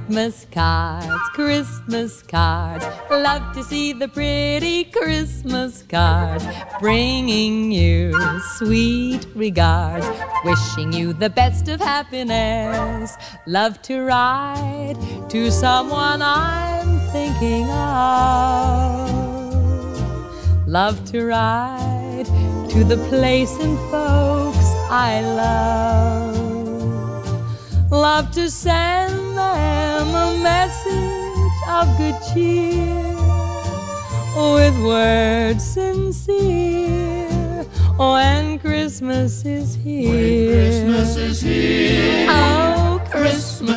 Xmas cards, Christmas cards. Love to see the pretty Christmas cards, bringing you sweet regards, wishing you the best of happiness. Love to write to someone I'm thinking of. Love to write to the place and folks I love. Love to send them a message of good cheer, with words sincere, when Christmas is here. When Christmas is here. Oh, Christmas.